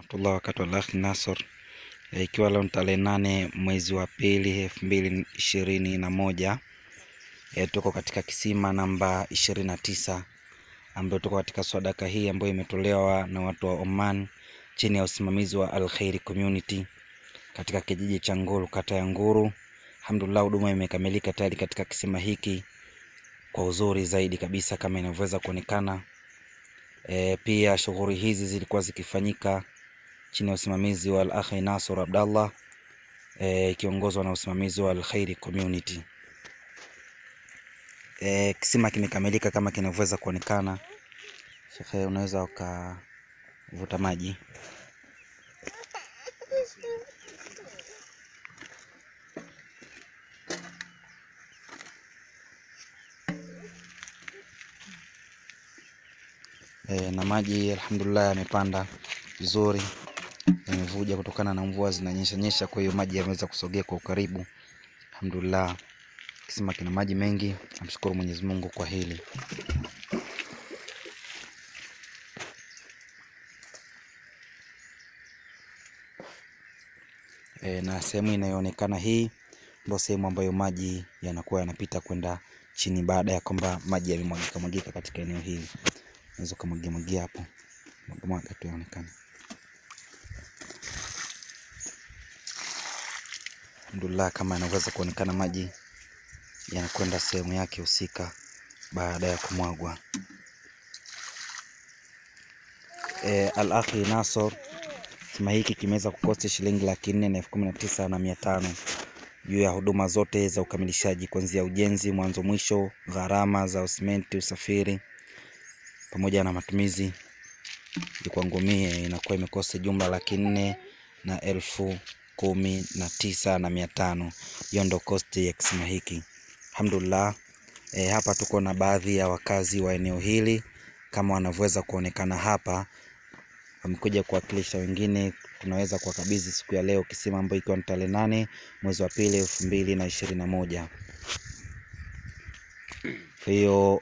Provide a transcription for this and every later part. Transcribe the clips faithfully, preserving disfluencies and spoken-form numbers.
warahmatullahi wakati wa Al-Akhi Nasor, ikiwa leo tarehe nane mwezi wa pili elfu mbili ishirini na moja. E, tuko katika kisima namba ishirini na tisa ambayo tuko katika sadaka hii ambayo imetolewa na watu wa Oman chini ya usimamizi wa Al-Khairi Community katika kijiji cha Nguru, kata ya Nguru. Alhamdulillah, huduma imekamilika tayari katika kisima hiki kwa uzuri zaidi kabisa kama inavyoweza kuonekana. E, pia shughuli hizi zilikuwa zikifanyika chini ya usimamizi wa Al-Akhi Nasor Abdallah, e, kiongozwa na usimamizi wa Al-Khairi Community. E, kisima kimekamilika kama kinavyoweza kuonekana. Shekhe, unaweza ukavuta maji. E, na maji alhamdulillah yamepanda vizuri, yamevuja kutokana na mvua zinanyesha nyesha, kwa hiyo maji yameweza kusogea kwa ukaribu. Alhamdulillah, kisima kina maji mengi. Namshukuru Mwenyezi Mungu kwa hili. E, na sehemu inayoonekana hii ndio sehemu ambayo maji yanakuwa yanapita kwenda chini baada ya kwamba maji yamemwagika mwagika katika eneo hili. Unaweza kumwagia mwagia hapo. Mwaga tu yaonekana. Alhamdulillah, kama inaweza kuonekana maji yanakwenda sehemu yake husika baada ya kumwagwa. E, Al-Akhi Nasor kisima hiki kimeweza kukosta shilingi laki nne na elfu kumi na tisa na mia tano juu ya huduma zote za ukamilishaji kuanzia ujenzi mwanzo mwisho, gharama za usimenti, usafiri pamoja na matumizi. Kwangu mie inakuwa imekosa jumla laki nne na elfu kumi na tisa na mia tano. Hiyo ndio kosti ya kisima hiki. Alhamdulillah, e, hapa tuko na baadhi ya wakazi wa eneo hili kama wanavyoweza kuonekana hapa. Wamekuja kuwakilisha wengine, tunaweza kuwakabidhi siku ya leo kisima ambayo ikiwa ni tarehe nane mwezi wa pili elfu mbili na ishirini na moja. Kwa hiyo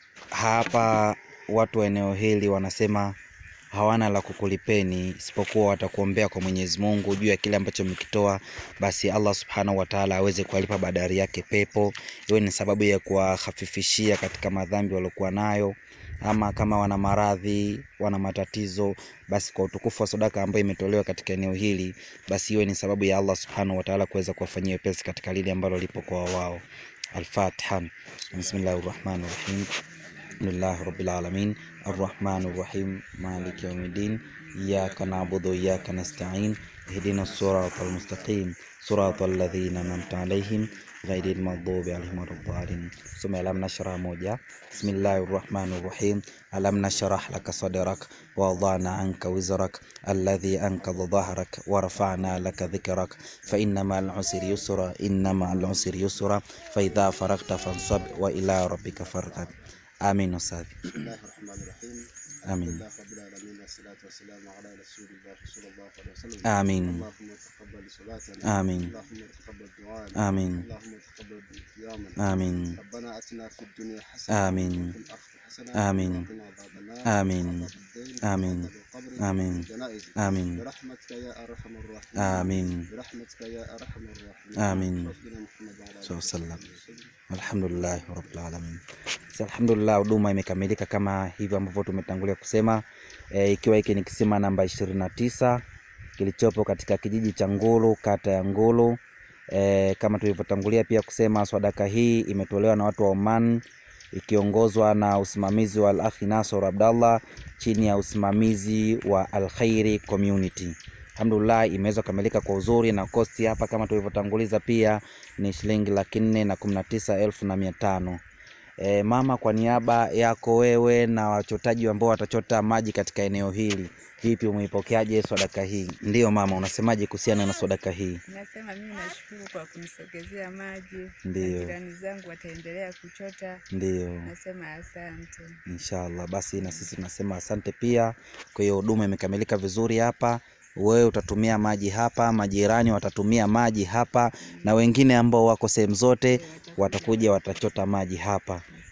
hapa watu wa eneo hili wanasema hawana la kukulipeni isipokuwa watakuombea kwa Mwenyezi Mungu juu ya kile ambacho mkitoa, basi Allah Subhanahu wa Ta'ala aweze kuwalipa badari yake pepo. Hiyo ni sababu ya kuwahafifishia katika madhambi waliokuwa nayo, ama kama wana maradhi, wana matatizo, basi kwa utukufu wa sadaka ambayo imetolewa katika eneo hili, basi hiyo ni sababu ya Allah Subhanahu wa Ta'ala kuweza kuwafanyia wepesi katika lile ambalo lipo kwa wao. Al-Fatiha. Bismillahirrahmanirrahim. Alhamdulillahi rabbil alamin, arrahmanir rahim, maliki yawmiddin, iyyaka na'budu wa iyyaka nasta'in, ihdinas siratal mustaqim, siratal ladzina an'amta 'alaihim ghayril maghdubi 'alaihim waladdallin. Soma alam nashrah moja. Bismillahir rahmanir rahim. Alam nashrah laka sadrak wa wada'na 'anka wizrak alladhi anqadha dhahrak wa rafa'na laka dhikrak fa inna ma'al 'usri yusra inna ma'al 'usri yusra fa idha faraghta fansab wa ila rabbika farghab. آمين أستاذ. بسم الله الرحمن الرحيم. آمين. الله رب العالمين والصلاة والسلام على رسول الله صلى الله عليه وسلم. آمين. اللهم تقبل صلاتنا. آمين. اللهم تقبل دعاءنا. آمين. اللهم تقبل قيامنا. آمين. ربنا آتنا في الدنيا حسنة. آمين. وفي الآخرة حسنة. آمين. وقنا عذاب النار. آمين. وعذاب الدين. آمين. وعذاب القبر. آمين. والجنائز. آمين. برحمتك يا أرحم الراحمين. آمين. برحمتك يا أرحم الراحمين. آمين. ربنا محمد وعلى صلى الله عليه وسلم. وسلم. Alhamdulillah rabbil alamin. Alhamdulillah, huduma imekamilika kama hivyo ambavyo tumetangulia kusema. E, ikiwa hiki ni kisima namba ishirini na tisa kilichopo katika kijiji cha Nguru, kata ya Nguru. E, kama tulivyotangulia pia kusema, sadaka hii imetolewa na watu wa Oman ikiongozwa na usimamizi wa Al-Akhi Nasor Abdallah chini ya usimamizi wa Al-Khairi Community. Alhamdulillah, imeweza kukamilika kwa uzuri na kosti hapa kama tulivyotanguliza pia ni shilingi laki nne na kumi na tisa elfu na mia tano. E, mama, kwa niaba yako wewe na wachotaji ambao watachota maji katika eneo hili, vipi, umeipokeaje sadaka hii? Ndiyo mama, unasemaje kuhusiana na sadaka hii? Nasema mimi nashukuru kwa kunisogezea maji. Ndiyo. Jirani zangu wataendelea kuchota. Ndiyo. Nasema asante. Inshallah, basi na sisi tunasema asante pia. Kwa hiyo huduma imekamilika vizuri hapa. Wewe utatumia maji hapa, majirani watatumia maji hapa, na wengine ambao wako sehemu zote watakuja watachota maji hapa.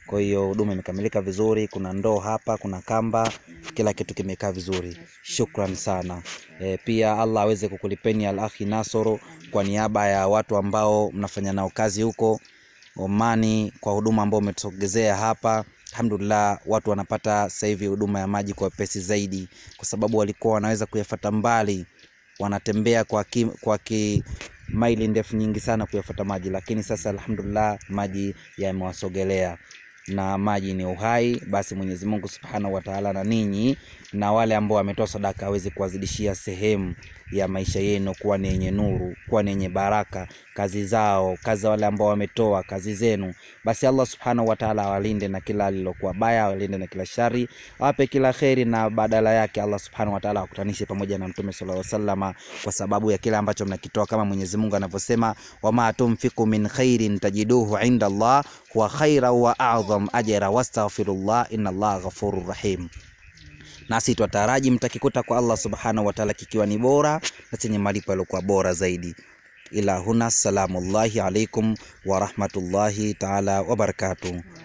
Kwa hiyo huduma imekamilika vizuri, kuna ndoo hapa, kuna kamba, kila kitu kimekaa vizuri. Shukran sana. E, pia Allah aweze kukulipeni Al-Akhi Nasoro kwa niaba ya watu ambao mnafanya nao kazi huko Omani kwa huduma ambao umetusogezea hapa. Alhamdulillah, watu wanapata sasa hivi huduma ya maji kwa pesi zaidi, kwa sababu walikuwa wanaweza kuyafuata mbali, wanatembea kwa ki, kwa ki maili ndefu nyingi sana kuyafuata maji, lakini sasa alhamdulillah maji yamewasogelea, na maji ni uhai. Basi Mwenyezi Mungu Subhanahu wa Ta'ala na ninyi na wale ambao wametoa sadaka aweze kuwazidishia sehemu ya maisha yenu kuwa ni yenye nuru, kuwa ni yenye baraka, kazi zao, kazi wale ambao wametoa, kazi zenu. Basi Allah Subhanahu wa Ta'ala awalinde na kila lilokuwa baya, awalinde na kila shari, awape kila khairi, na badala yake Allah Subhanahu wa Ta'ala akutanishe pamoja na Mtume sallallahu alaihi wasallam kwa sababu ya kila ambacho mnakitoa, kama Mwenyezi Mungu anavyosema, wama tumfiku min khairin tajiduhu inda Allah wa khaira wa a'zam ajra wastaghfirullah inna Allah ghafurur rahim. Nasi twataraji mtakikuta kwa Allah Subhanahu wa Ta'ala kikiwa ni bora na chenye malipo yaliokuwa bora zaidi. Ila huna, salamullahi alaikum wa rahmatullahi ta'ala wa barakatuh.